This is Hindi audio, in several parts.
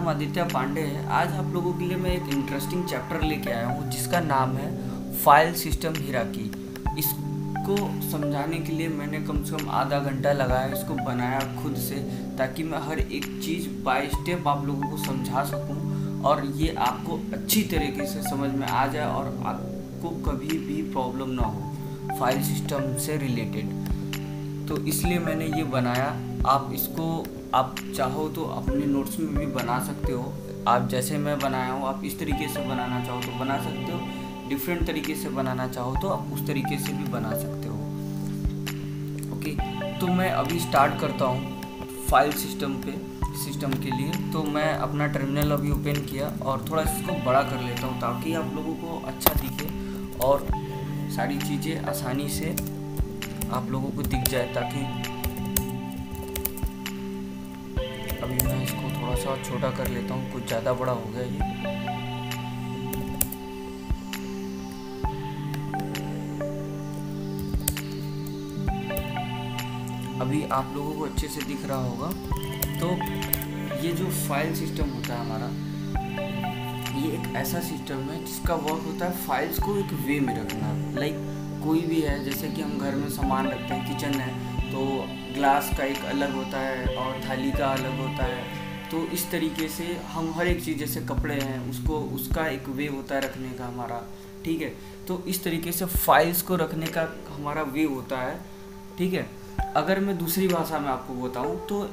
नाम आदित्य पांडे है। आज आप लोगों के लिए मैं एक इंटरेस्टिंग चैप्टर लेके आया हूँ जिसका नाम है फाइल सिस्टम हिराकी। इसको समझाने के लिए मैंने कम से कम आधा घंटा लगाया, इसको बनाया खुद से, ताकि मैं हर एक चीज़ बाय स्टेप आप लोगों को समझा सकूँ और ये आपको अच्छी तरीके से समझ में आ जाए और आपको कभी भी प्रॉब्लम ना हो फाइल सिस्टम से रिलेटेड। तो इसलिए मैंने ये बनाया। आप इसको आप चाहो तो अपने नोट्स में भी बना सकते हो। आप जैसे मैं बनाया हूँ आप इस तरीके से बनाना चाहो तो बना सकते हो, डिफरेंट तरीके से बनाना चाहो तो आप उस तरीके से भी बना सकते हो। ओके, तो मैं अभी स्टार्ट करता हूँ फाइल सिस्टम के लिए। तो मैं अपना टर्मिनल अभी ओपन किया और थोड़ा इसको बड़ा कर लेता हूँ ताकि आप लोगों को अच्छा दिखे और सारी चीज़ें आसानी से आप लोगों को दिख जाए। ताकि अभी मैं इसको थोड़ा सा छोटा कर लेता हूँ, कुछ ज़्यादा बड़ा हो गया ये। अभी आप लोगों को अच्छे से दिख रहा होगा। तो ये जो फाइल सिस्टम होता है हमारा, ये एक ऐसा सिस्टम है जिसका वर्क होता है फाइल्स को एक वे में रखना। लाइक कोई भी है, जैसे कि हम घर में सामान रखते हैं, किचन है तो ग्लास का एक अलग होता है और थाली का अलग होता है। तो इस तरीके से हम हर एक चीज़, जैसे कपड़े हैं उसका एक वे होता है रखने का हमारा, ठीक है। तो इस तरीके से फाइल्स को रखने का हमारा वे होता है, ठीक है। अगर मैं दूसरी भाषा में आपको बताऊं तो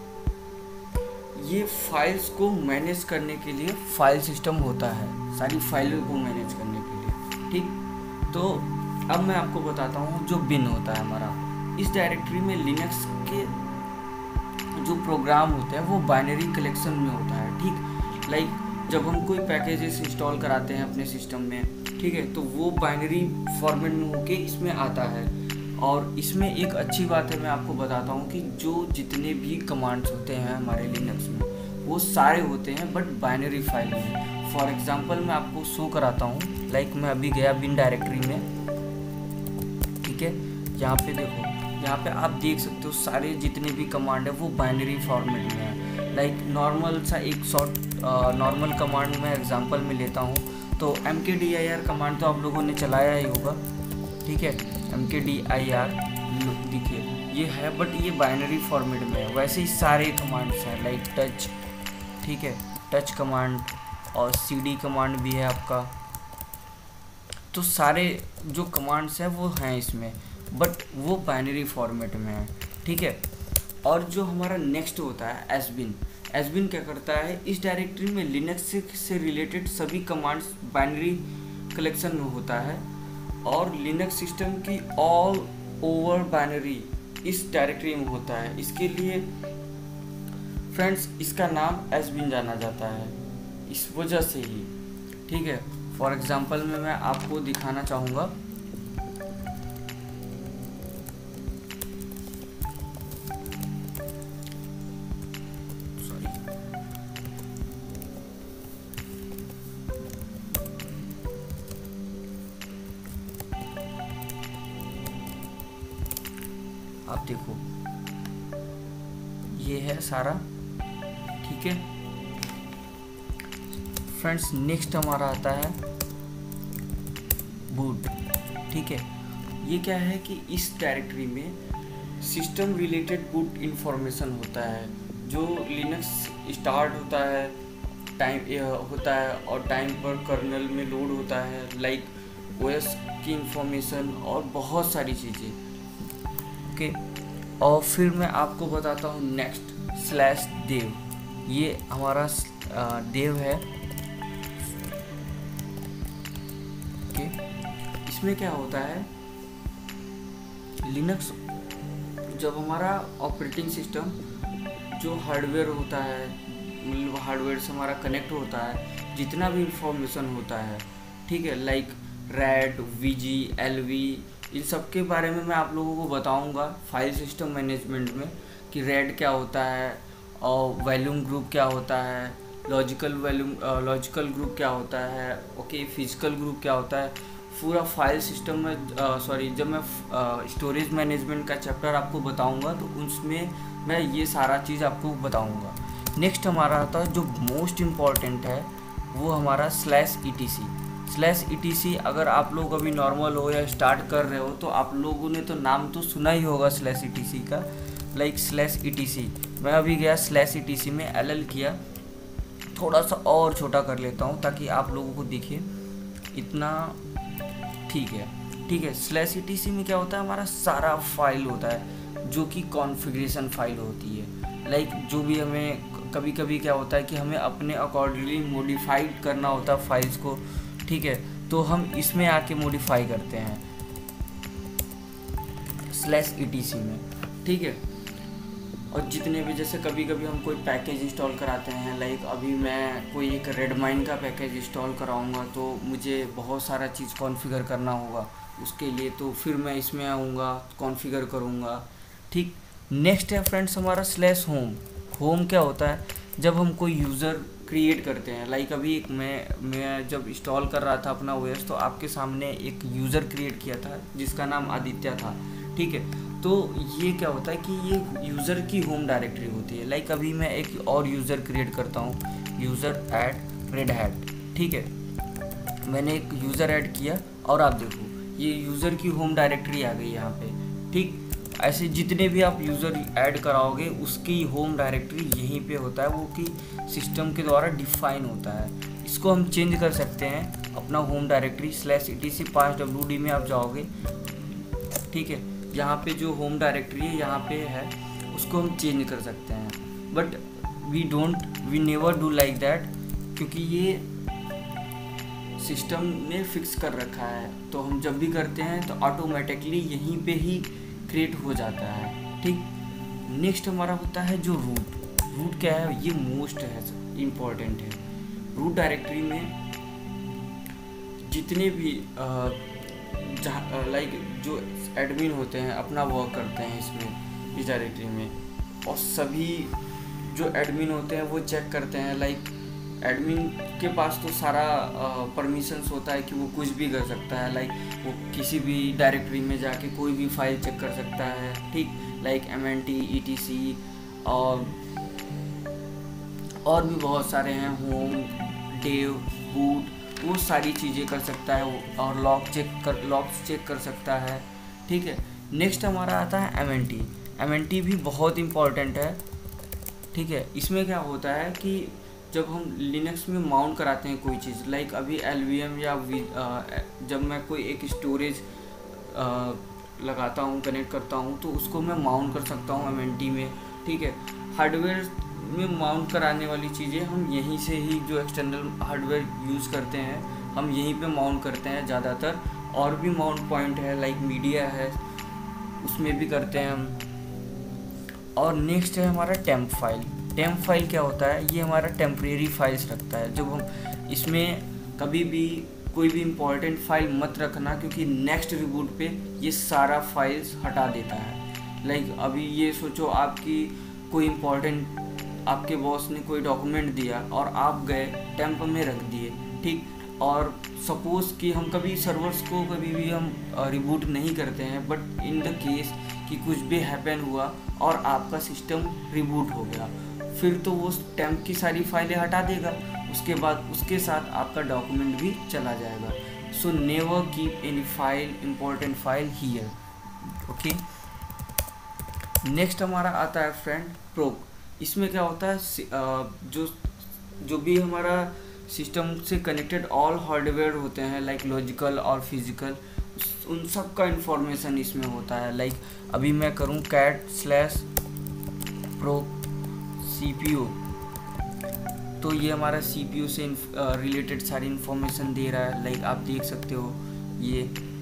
ये फाइल्स को मैनेज करने के लिए फाइल सिस्टम होता है, सारी फाइलों को मैनेज करने के लिए, ठीक। तो अब मैं आपको बताता हूँ जो बिन होता है हमारा। इस डायरेक्टरी में लिनक्स के जो प्रोग्राम होते हैं वो बाइनरी कलेक्शन में होता है, ठीक। लाइक जब हम कोई पैकेजेस इंस्टॉल कराते हैं अपने सिस्टम में, ठीक है, तो वो बाइनरी फॉर्मेट में होके इसमें आता है। और इसमें एक अच्छी बात है, मैं आपको बताता हूँ कि जो जितने भी कमांड्स होते हैं हमारे लिनक्स में वो सारे होते हैं बट बाइनरी फाइल में। फॉर एग्जांपल मैं आपको शो कराता हूँ। लाइक मैं अभी गया बिन डायरेक्टरी में, ठीक है। यहाँ पे देखो, यहाँ पे आप देख सकते हो सारे जितने भी कमांड है वो बाइनरी फॉर्मेट में है। लाइक नॉर्मल सा एक शॉर्ट नॉर्मल कमांड में एग्जांपल में लेता हूँ तो mkdir कमांड तो आप लोगों ने चलाया ही होगा, ठीक है। mkdir देखिए ये है बट ये बाइनरी फॉर्मेट में है। वैसे ही सारे कमांड्स हैं, लाइक टच, ठीक है, टच कमांड और cd कमांड भी है आपका। तो सारे जो कमांड्स हैं वो हैं इसमें बट वो बाइनरी फॉर्मेट में है, ठीक है। और जो हमारा नेक्स्ट होता है एसबिन क्या करता है, इस डायरेक्टरी में लिनक्स से रिलेटेड सभी कमांड्स बाइनरी कलेक्शन में होता है और लिनक्स सिस्टम की ऑल ओवर बाइनरी इस डायरेक्टरी में होता है। इसके लिए फ्रेंड्स इसका नाम एसबिन जाना जाता है इस वजह से ही, ठीक है। फॉर एग्जाम्पल में मैं आपको दिखाना चाहूँगा। आप देखो ये है सारा, ठीक है फ्रेंड्स। नेक्स्ट हमारा आता है बूट, ठीक है। ये क्या है कि इस डायरेक्टरी में सिस्टम रिलेटेड बूट इंफॉर्मेशन होता है। जो लिनक्स स्टार्ट होता है और टाइम पर कर्नल में लोड होता है, लाइक ओएस की इंफॉर्मेशन और बहुत सारी चीज़ें, ओके। और फिर मैं आपको बताता हूँ नेक्स्ट /dev। ये हमारा dev है, ओके। इसमें क्या होता है, लिनक्स जब हमारा ऑपरेटिंग सिस्टम जो हार्डवेयर होता है, मतलब हार्डवेयर से हमारा कनेक्ट होता है, जितना भी इंफॉर्मेशन होता है, ठीक है, लाइक रैड, वीजी, एलवी, इन सब के बारे में मैं आप लोगों को बताऊंगा फाइल सिस्टम मैनेजमेंट में कि रैड क्या होता है और वॉल्यूम ग्रुप क्या होता है, लॉजिकल ग्रुप क्या होता है, ओके, फिजिकल ग्रुप क्या होता है। पूरा फाइल सिस्टम में जब मैं स्टोरेज मैनेजमेंट का चैप्टर आपको बताऊंगा तो उसमें मैं ये सारा चीज़ आपको बताऊंगा नेक्स्ट हमारा आता है जो मोस्ट इम्पॉर्टेंट है, वो हमारा /etc। /etc अगर आप लोग अभी नॉर्मल हो या स्टार्ट कर रहे हो तो आप लोगों ने तो नाम तो सुना ही होगा /etc का, लाइक /etc। मैं अभी गया /etc में LL किया, थोड़ा सा और छोटा कर लेता हूँ ताकि आप लोगों को दिखे इतना, ठीक है। /etc में क्या होता है, हमारा सारा फाइल होता है जो कि कॉन्फ़िगरेशन फाइल होती है। लाइक जो भी हमें कभी कभी क्या होता है कि हमें अपने अकॉर्डिंगली मॉडिफाइड करना होता है फाइल्स को, ठीक है, तो हम इसमें आके मॉडिफाई करते हैं /etc में, ठीक है। और जितने भी जैसे कभी कभी हम कोई पैकेज इंस्टॉल कराते हैं, लाइक अभी मैं कोई एक रेडमाइन का पैकेज इंस्टॉल कराऊंगा तो मुझे बहुत सारा चीज़ कॉन्फ़िगर करना होगा उसके लिए, तो फिर मैं इसमें आऊँगा कॉन्फ़िगर करूँगा, ठीक। नेक्स्ट है फ्रेंड्स हमारा /home। होम क्या होता है, जब हम कोई यूज़र क्रिएट करते हैं, लाइक अभी मैं जब इंस्टॉल कर रहा था अपना OS तो आपके सामने एक यूज़र क्रिएट किया था जिसका नाम आदित्य था, ठीक है। तो ये क्या होता है कि ये यूज़र की होम डायरेक्टरी होती है। लाइक अभी मैं एक और यूज़र क्रिएट करता हूँ, user@redhat, ठीक है। मैंने एक यूज़र ऐड किया और आप देखो ये यूज़र की होम डायरेक्टरी आ गई यहाँ पे, ठीक। ऐसे जितने भी आप यूज़र ऐड कराओगे उसकी होम डायरेक्टरी यहीं पे होता है, वो कि सिस्टम के द्वारा डिफाइन होता है। इसको हम चेंज कर सकते हैं अपना होम डायरेक्टरी /etc 5wd में आप जाओगे, ठीक है। यहाँ पे जो होम डायरेक्टरी है यहाँ पे है, उसको हम चेंज कर सकते हैं, but we never do like that, क्योंकि ये सिस्टम ने फिक्स कर रखा है। तो हम जब भी करते हैं तो ऑटोमेटिकली यहीं पे ही क्रिएट हो जाता है, ठीक। नेक्स्ट हमारा होता है जो रूट क्या है, ये मोस्ट है इम्पॉर्टेंट है। रूट डायरेक्टरी में जितने भी लाइक जो एडमिन होते हैं अपना वर्क करते हैं इसमें, इस डायरेक्टरी में, और सभी जो एडमिन होते हैं वो चेक करते हैं। लाइक एडमिन के पास तो सारा परमिशंस होता है कि वो कुछ भी कर सकता है, लाइक वो किसी भी डायरेक्टरी में जाके कोई भी फाइल चेक कर सकता है, ठीक। लाइक MNT etc और भी बहुत सारे हैं, होम, डेव, बूट, वो सारी चीज़ें कर सकता है, और लॉक्स चेक कर सकता है, ठीक है। नेक्स्ट हमारा आता है MNT भी बहुत इम्पॉर्टेंट है, ठीक है। इसमें क्या होता है कि जब हम लिनक्स में माउंट कराते हैं कोई चीज़, लाइक अभी LVM या जब मैं कोई एक स्टोरेज लगाता हूँ, कनेक्ट करता हूँ, तो उसको मैं माउंट कर सकता हूँ MNT में, ठीक है। हार्डवेयर में माउंट कराने वाली चीज़ें हम यहीं से ही, जो एक्सटर्नल हार्डवेयर यूज़ करते हैं हम यहीं पे माउंट करते हैं ज़्यादातर। और भी माउंट पॉइंट है, लाइक मीडिया है, उसमें भी करते हैं हम। और नेक्स्ट है हमारा टेम्प फाइल क्या होता है, ये हमारा टेम्परेरी फाइल्स रखता है। जब हम इसमें कभी भी कोई भी इम्पोर्टेंट फाइल मत रखना, क्योंकि नेक्स्ट रिबूट पे ये सारा फाइल्स हटा देता है। लाइक अभी ये सोचो आपकी कोई इम्पोर्टेंट, आपके बॉस ने कोई डॉक्यूमेंट दिया और आप गए टेम्प में रख दिए, ठीक। और सपोज़ कि हम कभी सर्वर्स को कभी भी हम रिबूट नहीं करते हैं, बट इन द केस कि कुछ भी हैपन हुआ और आपका सिस्टम रिबूट हो गया, फिर तो वो टेम्प की सारी फाइलें हटा देगा, उसके बाद उसके साथ आपका डॉक्यूमेंट भी चला जाएगा। So never keep any file, important file here, okay. Next हमारा आता है फ्रेंड प्रोक। इसमें क्या होता है, जो भी हमारा सिस्टम से कनेक्टेड ऑल हार्डवेयर होते हैं, लाइक लॉजिकल और फिजिकल, उन सब का इंफॉर्मेशन इसमें होता है। लाइक अभी मैं करूँ cat/proc CPU, तो ये हमारा CPU से रिलेटेड सारी इंफॉर्मेशन दे रहा है, लाइक आप देख सकते हो ये,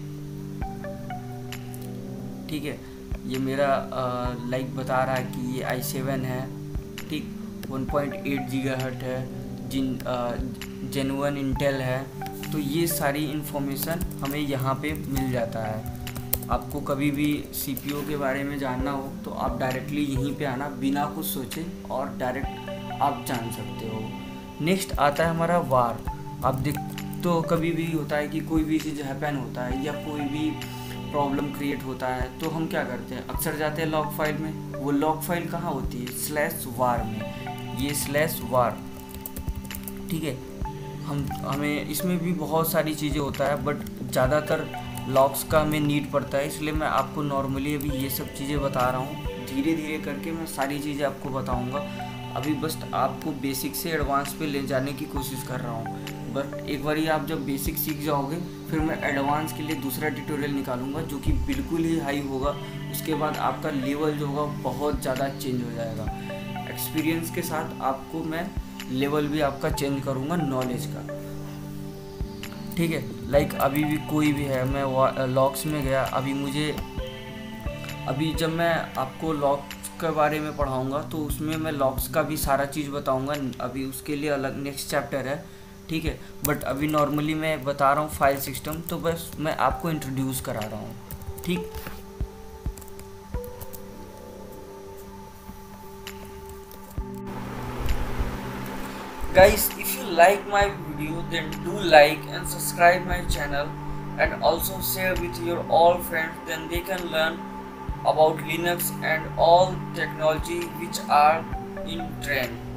ठीक है। ये मेरा लाइक बता रहा है कि ये i7 है, ठीक, 1.8 GHz है, जेन्युइन इंटेल है। तो ये सारी इन्फॉर्मेशन हमें यहाँ पे मिल जाता है। आपको कभी भी CPU के बारे में जानना हो तो आप डायरेक्टली यहीं पे आना, बिना कुछ सोचे, और डायरेक्ट आप जान सकते हो। नेक्स्ट आता है हमारा वार। आप देख तो कभी भी होता है कि कोई भी चीज़ हैपन होता है या कोई भी प्रॉब्लम क्रिएट होता है, तो हम क्या करते हैं, अक्सर जाते हैं लॉग फाइल में। वो लॉग फाइल कहाँ होती है, /var में। ये /var, ठीक है। हमें इसमें भी बहुत सारी चीज़ें होता है, बट ज़्यादातर लॉक्स का हमें नीड पड़ता है, इसलिए मैं आपको नॉर्मली अभी ये सब चीज़ें बता रहा हूँ। धीरे धीरे करके मैं सारी चीज़ें आपको बताऊँगा। अभी बस आपको बेसिक से एडवांस पे ले जाने की कोशिश कर रहा हूँ, बट एक बार आप जब बेसिक सीख जाओगे फिर मैं एडवांस के लिए दूसरा ट्यूटोरियल निकालूंगा जो कि बिल्कुल ही हाई होगा। उसके बाद आपका लेवल जो होगा बहुत ज़्यादा चेंज हो जाएगा। एक्सपीरियंस के साथ आपको मैं लेवल भी आपका चेंज करूँगा नॉलेज का, ठीक है। लाइक अभी भी कोई भी है, मैं लॉक्स में गया, अभी जब मैं आपको लॉक्स के बारे में पढ़ाऊँगा तो उसमें मैं लॉक्स का भी सारा चीज़ बताऊँगा। अभी उसके लिए अलग नेक्स्ट चैप्टर है, ठीक है। बट अभी नॉर्मली मैं बता रहा हूँ फाइल सिस्टम, तो बस मैं आपको इंट्रोड्यूस करा रहा हूँ, ठीक। Guys, if you like my video, then do like and subscribe my channel, and also share with your all friends, then they can learn about Linux and all technology which are in trend.